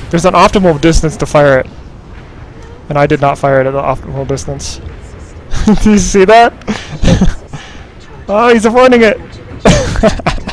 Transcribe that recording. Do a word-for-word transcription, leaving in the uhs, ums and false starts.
There's an optimal distance to fire it. And I did not fire it at the optimal distance. Do you see that? Oh, he's avoiding it!